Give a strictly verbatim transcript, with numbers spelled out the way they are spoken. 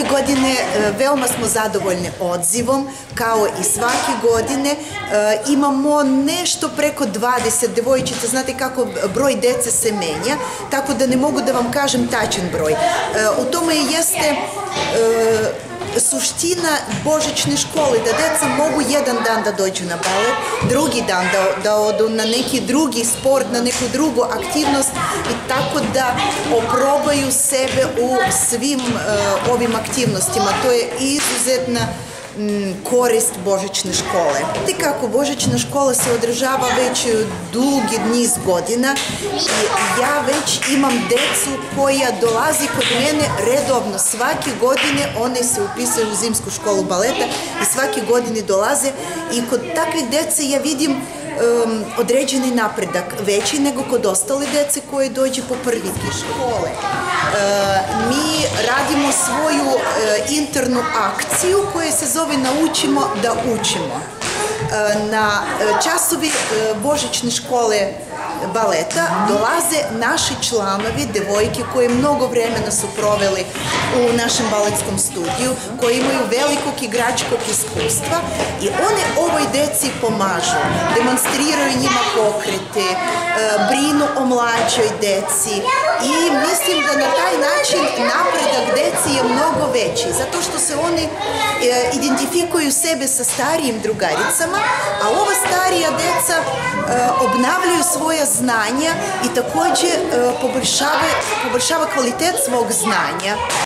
godine veoma smo zadovoljni odzivom, kao i svake godine. Imamo nešto preko dvadeset devojčica, znate kako broj dece se menja, tako da ne mogu da vam kažem tačan broj. U tome jeste suština božićne škole, da deca mogu jedan dan da dođu na balet, drugi dan da odu na neki drugi sport, na neku drugu aktivnost i tako da oprobaju sebe u svim ovim aktivnostima. To je izuzetna korist božićne škole. I kako božićna škola se održava već dugi niz godina i ja već imam decu koja dolazi kod mene redovno svake godine, one se upisuju u zimsku školu baleta i svake godine dolaze i kod takvih dece ja vidim određeni napredak, veći nego kod ostale dece koje dođe po prvi put škole. Mi radimo svoju internu akciju koja se zove Naučimo da učimo. Na časovi božićne škole baleta dolaze naši članovi, devojke koje mnogo vremena su proveli u našem baletskom studiju, koji imaju velikog igračkog iskustva i one ovoj deci pomažu, demonstriraju njima pokrete, brinu o mlađoj deci i mislim da na taj način napredak deci je mnogo veći, zato što se oni identifikuju sebe sa starijim drugaricama, a ova starija deca obnavljaju svoja znanja i takođe poboljšava kvalitet svog znanja.